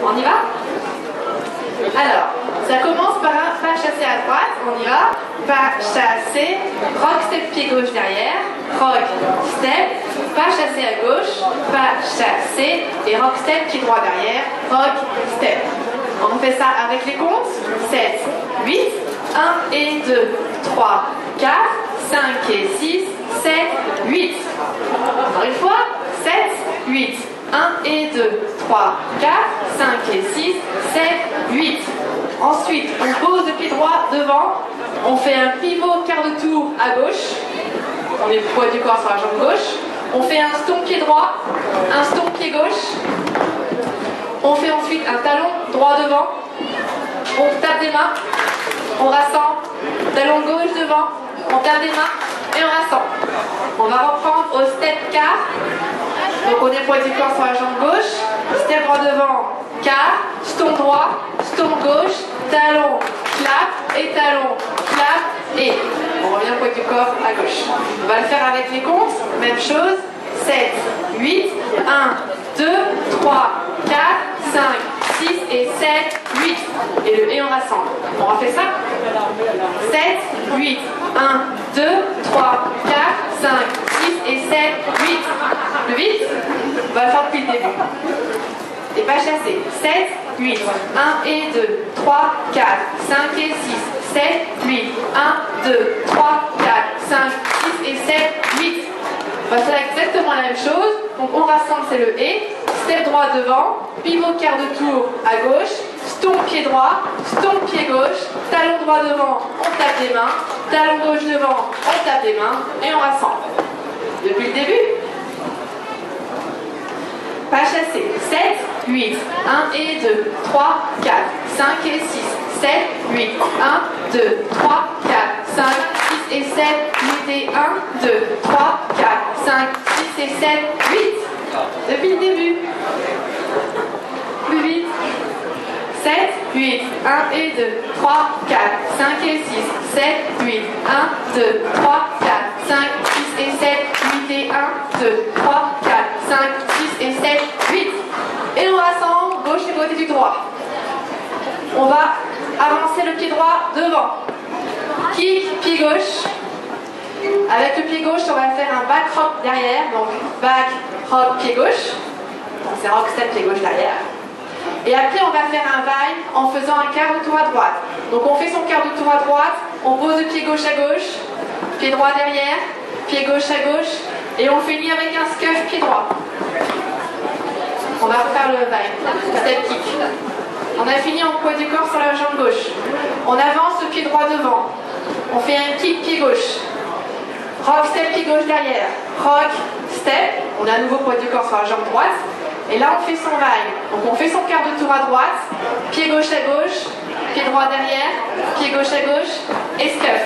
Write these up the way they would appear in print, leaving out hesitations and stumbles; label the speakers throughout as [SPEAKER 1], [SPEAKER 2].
[SPEAKER 1] On y va? Alors, ça commence par un pas chassé à droite, on y va. Pas chassé, rock step pied gauche derrière, rock step, pas chassé à gauche, pas chassé et rock step pied droit derrière, rock step. On fait ça avec les comptes. 7, 8, 1 et 2, 3, 4, 5 et 6, 7, 8. Encore une fois, 7, 8, 1 et 2, 3, 4, 5 et 6, 7, 8. Ensuite, on pose le pied droit devant, on fait un pivot quart de tour à gauche, on met le poids du corps sur la jambe gauche, on fait un stomp pied droit, un stomp pied gauche, on fait ensuite un talon droit devant, on tape des mains, on rassemble, talon gauche devant, on tape des mains et on rassemble. On va reprendre au step quart, donc on est poids du corps sur la jambe gauche, step droit devant, quart, stomp droit, stomp gauche, talon, clap et talon, clap et on revient poids du corps à gauche. On va le faire avec les comptes, même chose, 7, 8, 1, 2, 3, 4, 5, 6 et 7, 8. Et le et on rassemble. On refait ça. 7, 8, 1, 2, 3, 4, 5, 6 et 7, 8. Le 8, on va le faire depuis le début. Et pas chassé. 7, 8, 1 et 2, 3, 4, 5 et 6, 7, 8, 1, 2, 3, 4, 5, 6 et 7, 8. On va faire exactement la même chose. Donc on rassemble, c'est le et. Step droit devant, pivot quart de tour à gauche, stomp pied droit, stomp pied gauche, talon droit devant, on tape les mains, talon gauche devant, on tape les mains et on rassemble. Depuis le début. Pas chassé. 7, 8, 1 et 2, 3, 4, 5 et 6, 7, 8, 1, 2, 3, 4, 5, 6 et 7, 8 et 1, 2, 3, 4, 5, 6 et 7, 8. Depuis le début. Plus vite. 7, 8, 1 et 2, 3, 4, 5 et 6, 7, 8, 1, 2, 3, 4, 5, 6 et 7, 8 et 1, 2, 3, 4, 5, 6 et 7, 8. Et on rassemble gauche et côté du droit. On va avancer le pied droit devant. Kick, pied gauche. Avec le pied gauche, on va faire un back rock derrière. Donc back rock, pied gauche. Donc c'est rock step, pied gauche derrière. Et après, on va faire un vaille en faisant un quart de tour à droite. Donc on fait son quart de tour à droite, on pose le pied gauche à gauche, pied droit derrière, pied gauche à gauche, et on finit avec un scuff pied droit. On va refaire le vaille, step kick. On a fini en poids du corps sur la jambe gauche. On avance le pied droit devant. On fait un kick pied gauche. Rock step pied gauche derrière. Rock step. On a à nouveau poids du corps sur la jambe droite. Et là, on fait son vague. Donc, on fait son quart de tour à droite, pied gauche à gauche, pied droit derrière, pied gauche à gauche, et scuff.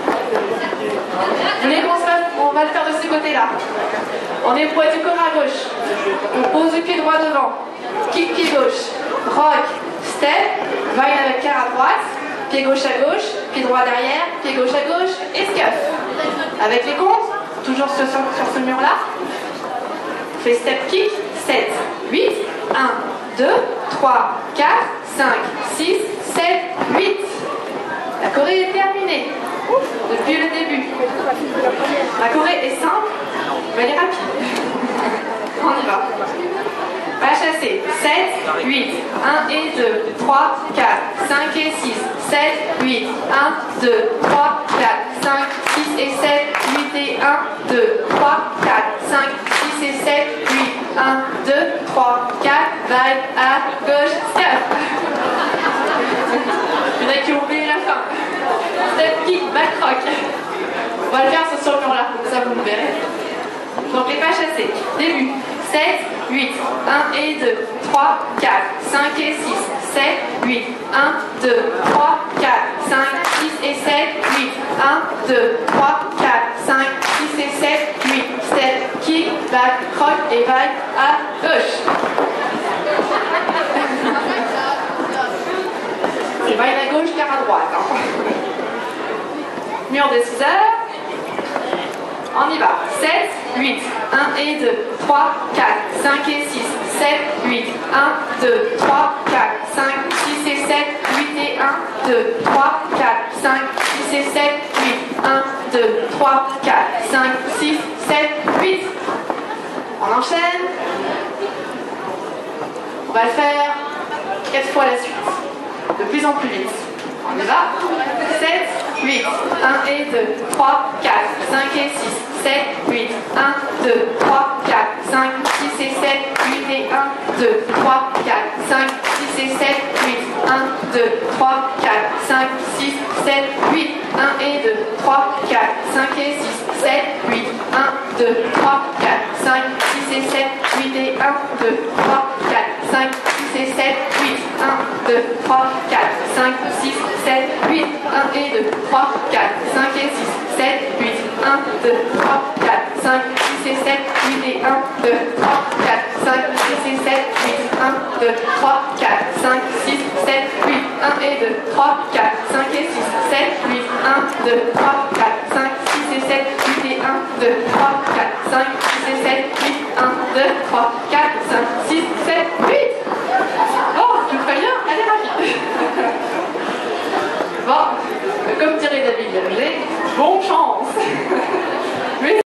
[SPEAKER 1] Vous voulez on va le faire de ce côté-là. On est poids du corps à gauche. On pose le pied droit devant, kick pied gauche, rock, step, vague avec quart à droite, pied gauche à gauche, pied droit derrière, pied gauche à gauche, et scuff. Avec les comptes, toujours sur ce mur-là. On fait step kick. 7, 8, 1, 2, 3, 4, 5, 6, 7, 8. La choré est terminée depuis le début. La choré est simple, mais elle est rapide. On y va. Pas chassé. 7, 8, 1 et 2, 3, 4, 5 et 6, 7, 8, 1, 2, 3, 4, 5, 6 et 7, 8 et 1, 2, 3, 4, 5, 6 et 7, 8, 1, 2, 3, 4, vague à gauche, step. Il y en a qui ont oublié la fin. Step, kick, back rock. On va le faire sur ce mur-là, comme ça vous me verrez. Donc les pas chassés. Début. 7, 8, 1 et 2, 3, 4, 5 et 6, 7, 8, 1, 2, 3, 4, 5, 6 et 7, 8, 1, 2, 3, 4, 5, 6 et 7, 8, step, kick, back, rock et vague à gauche. C'est vague à gauche, car à droite. Hein. Mur de 6 heures. On y va. 7, 8, 1 et 2, 3, 4, 5 et 6, 7, 8. 1, 2, 3, 4, 5, 6 et 7, 8 et 1, 2, 3, 4, 5, 6 et 7, 8. 1, 2, 3, 4, 5, 6, 7, 8. On enchaîne. On va le faire 4 fois la suite. De plus en plus vite. On y va. 7, 8. 1 et 2, 3, 4, 5 et 6, 7, 8. 1, 2, 3, 4, 5, 6 et 7, 8 et 1, 2, 3, 4, 5, 6 et 7, 8. 1, 2, 3, 4, 5, 6, 7, 8. 1 et 2, 3, 4, 5 et 6, 7, 8. 1, 2, 3, 4, 5, 6 et 7, 8 et 1, 2, 3, 4, 5, 6 et 7, 8. 1, 2, 3, 4, 5, 6, 7, 8. 1 et 2, 3, 4, 5 et 6, 7, 8. 1, 2, 3, 4, 5, 6 et 7, 8 et 1, 2, 3, 4, 5, 6 et 7, 8. 1, 2, 3, 4, 5, 6, 7, 8. 1 et 2, 3, 4, 5 et 6, 7, 8. 1, 2, 3, 4, 5, 6 et 7, 8 et 1, 2, 3, 4, 5, 6 et 7, 8. 1, 2, 3, 4, 5, 6, 7, 8. Oh, je vous préviens, elle est rapide. Bon, comme dirait David Berger, bon chance.